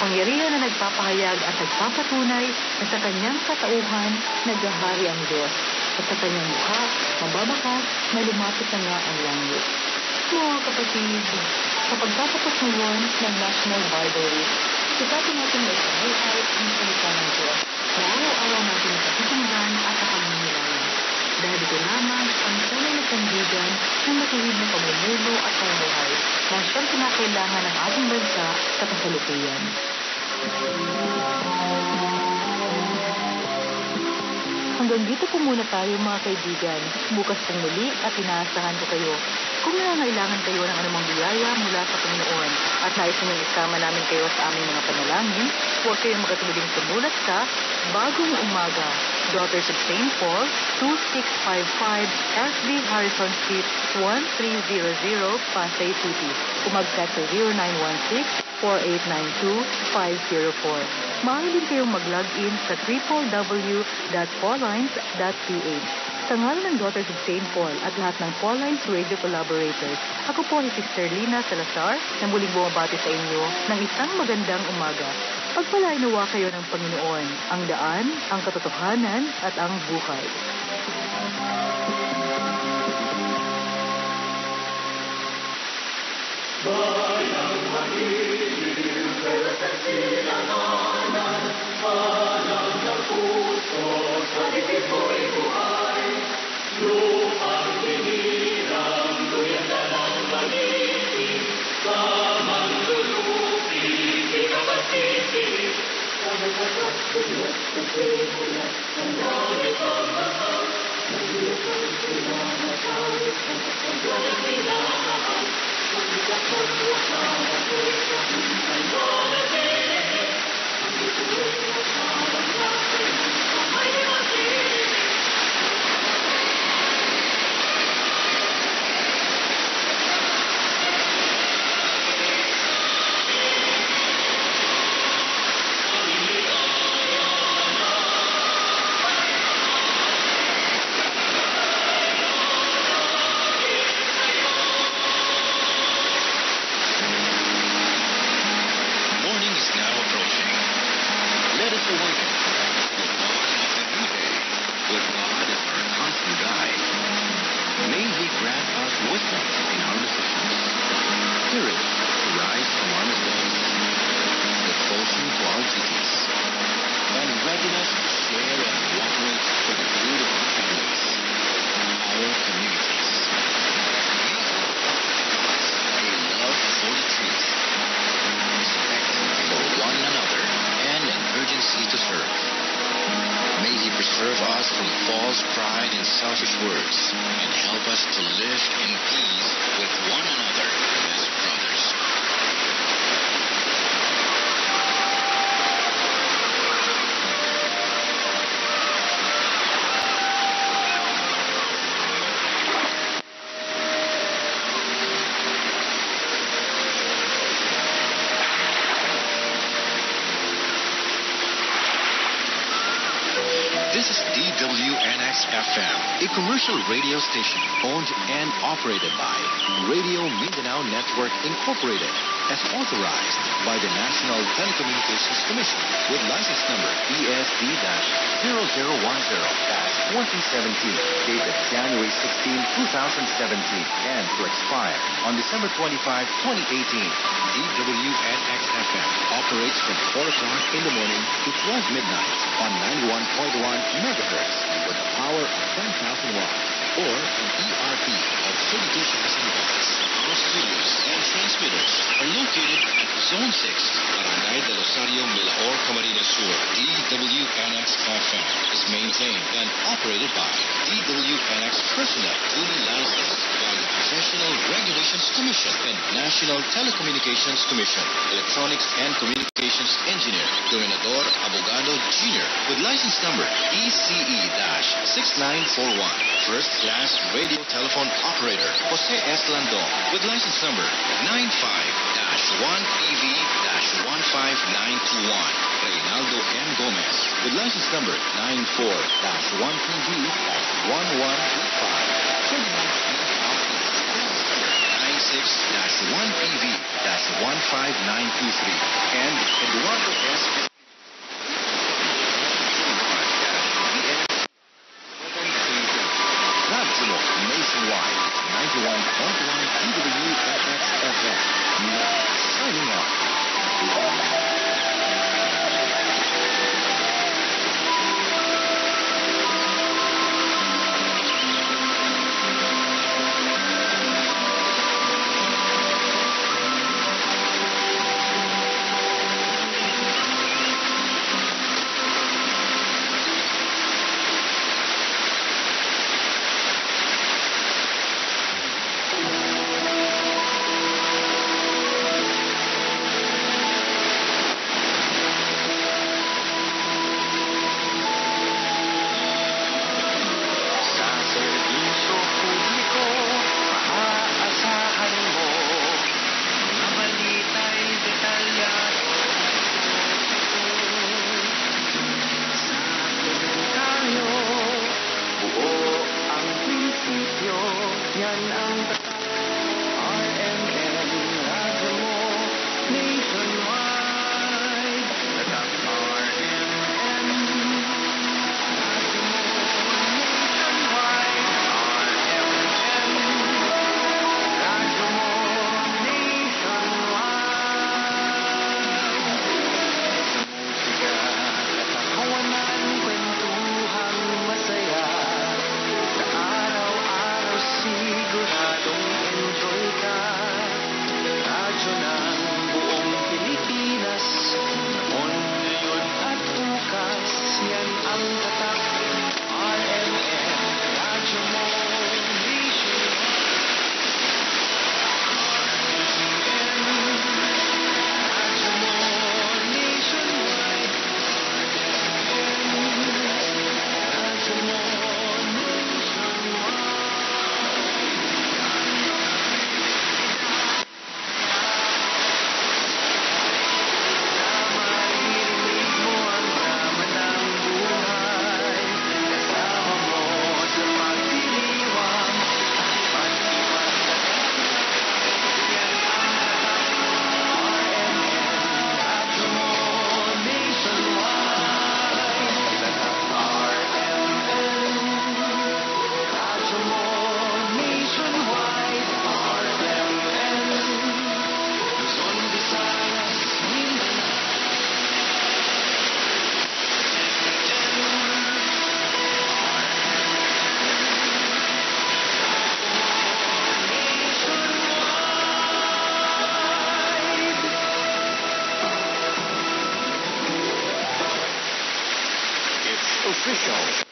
makapangyarihan na nagpapahayag at nagpapatunay na sa kanyang katauhan naghahari ang Diyos at sa kanyang mukha mababakas na lumapit na nga ang langit. Mga kapatid, sa pagtatapos ngayon ng National Bible Week, sikapin natin na isabuhay ang salita ng Diyos na araw-araw natin napakinggan at napamimilayan. Dahil ito lamang ang tunay na sandigan ng matuwid na pamumuno at pamumuhay na siyang kinakailangan ng ating bansa sa kasalukuyan. Hanggang dito po muna tayo mga kaibigan. Bukas pong muli at inaasahan ko kayo. Kung nangangailangan kayo ng anumang biyaya mula sa Panginoon at nais ninyong isama namin kayo sa aming mga panalangin, huwag kayong magkatuloy sumulat sa Bagong Umaga, Daughters of St. Paul, 2655 SB Harrison Street, 1300, Pasay City. Umag-text sa 0916-4892-504. Maaari din kayong mag-log-in sa www.paulines.ph. Sa ngalan ng Daughters of St. Paul at lahat ng Paulines Radio Collaborators, ako po si Sister Lina Salazar na muling bumabati sa inyo ng isang magandang umaga. Pagpalain nawa kayo ng Panginoon, ang daan, ang katotohanan at ang buhay. Bayang magiging pero sa sinamanan, panang ng puso sa dibdib mo'y buhay. Lupang hinirang, luyanda ng magiging, sa manlulupi, di ka pasisig. Sa nagkakot, Diyos, nagsimulat, ang langit ang mahal, naglupan sila matawid, ang galing minamahal. DWNX-FM, a commercial radio station owned and operated by Radio Mindanao Network Incorporated, as authorized by the National Telecommunications Commission with license number ESD-0010-2017, dated January 16, 2017, and to expire on December 25, 2018. DWNX-FM operates from 4 o'clock in the morning to 12 midnight on 91.1 megahertz with a power of 10,000 watts or an ERP of 32,000 watts. Our studios and transmitters are located at Zone 6, Barangay del Rosario, Milaor, Camarines Sur. DWNX-FM is maintained and operated by DWNX personnel duly licensed by the Professional Regulations Commission and National Telecommunications Commission. Electronics and Communications Engineer, Dominador Abogado Jr. with license number ECE-6941. First Class Radio Telephone Operator, Jose S. Landon with license number 95-1EV-15921. Reynaldo M. Gomez with license number 94-1PV-1135. 96-0 1PV, that's 15923. And Eduardo S. Radyo nationwide, 91.1 DWFX-FM. Now, signing off. Yan ang tatak, RMN, radyo mo, nationwide. Tatak RMN, radyo mo, nationwide. RMN, radyo mo, nationwide. Musika, katawanan, kwentuhang masaya. Sa araw-araw siguradong enjoy ka. Radyo ng buong Pilipinas, noon, ngayon at bukas. Yan ang tatak, RMN, radyo mo, nationwide. RMN, radyo mo, nationwide. RMN, radyo mo, nationwide. Maririnig mo ang drama ng buhay. Kasama mo sa pagdiriwang at iba't ibang yan ang tatak, RMN, radyo mo, nationwide. Tatak RMN, radyo mo, nationwide. RMN, Luzon, Visayas, Mindanao. It's official.